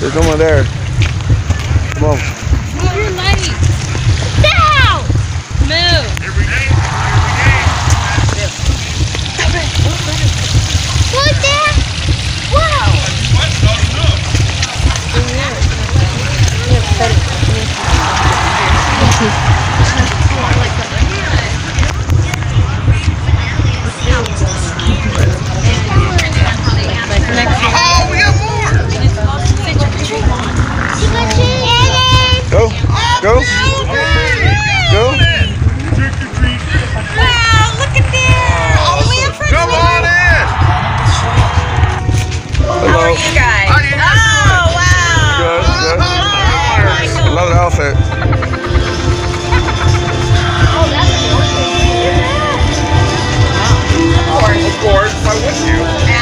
There's no one there. Come on. Move your lights. Down. Move. Look there. Whoa. Go. Go. Go. Wow, look at there. All the way up front. Come on in. Hello. How are you guys? Oh, wow. Good, good. Oh, Love the outfit. Of course. Why wouldn't you?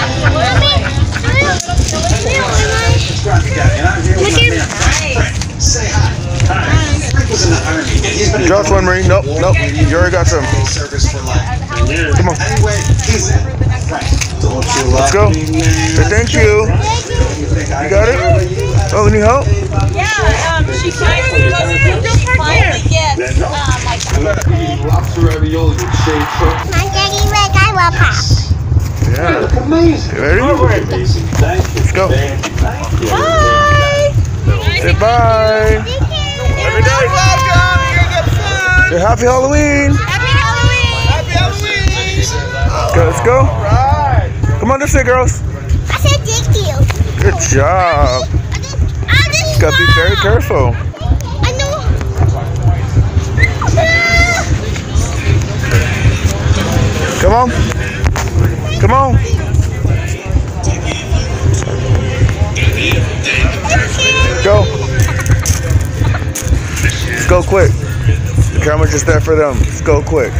Say hi. Hi. Frank was in the army. He's been Draw one, Marie. Nope, nope. You already got some. Service for life. Come on. Anyway, he's in. Frank, don't you love Let's go. me, man? Hey, thank you. You got it? Oh, need help? yeah, she finally get, like, Lobster ravioli with shaved turkey. My daddy leg, I will pop. Yeah. Amazing. You ready? Amazing. Thank you. Let's go. Thank you. bye. Say bye. Every day. Welcome. You're good fun. Say happy Halloween. Happy Halloween. Happy Halloween. Go, let's go. Right. Come on this way, girls. I said thank you. Good job. I just Gotta be very careful. I know. Come on. Come on. Go. Let's go quick. The camera's just there for them. Let's go quick.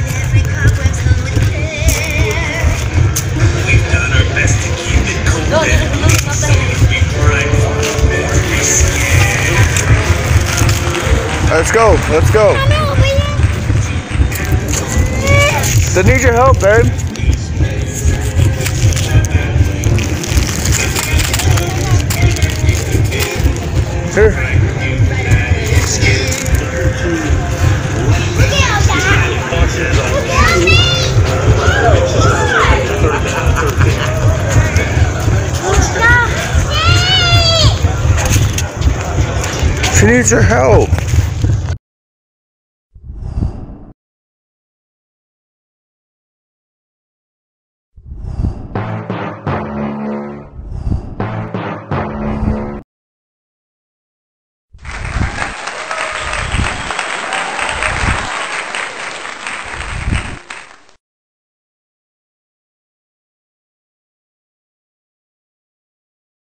Let's go. Let's go. They need your help, babe. Here. She needs your help.